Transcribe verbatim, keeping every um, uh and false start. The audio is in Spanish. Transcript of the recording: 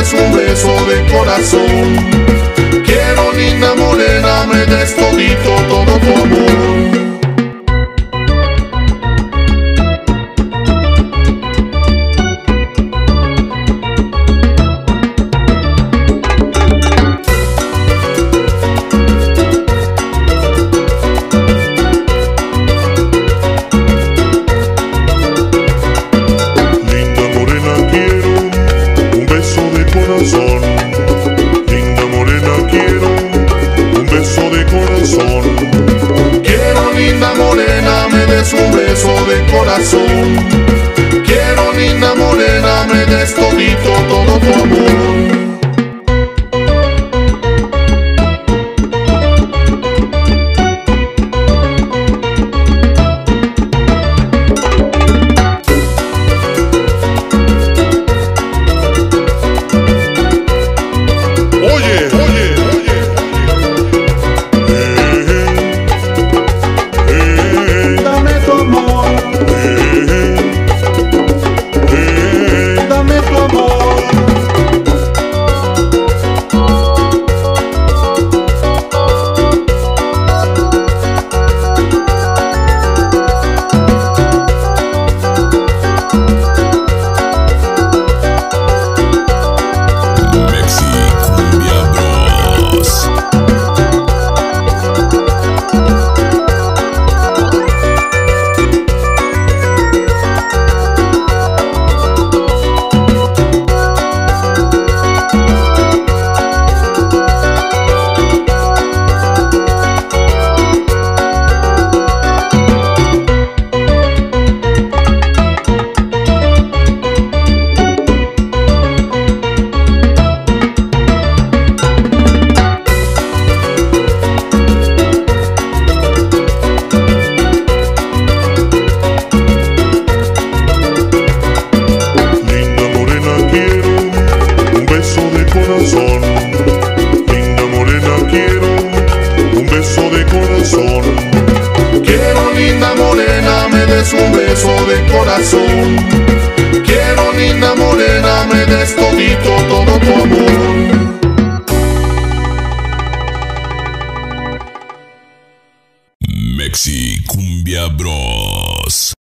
des un beso de corazón. Quiero, linda morena, me des todito, todo tu amor. Linda morena, quiero un beso de corazón. Quiero, linda morena, me des un beso de corazón. Quiero, linda morena, me des todito, todo tu amor. Linda morena, quiero un beso de corazón. Quiero, linda morena, me des un beso de corazón. Quiero, linda morena, me des todito, todo tu amor. Mexicumbia Bros.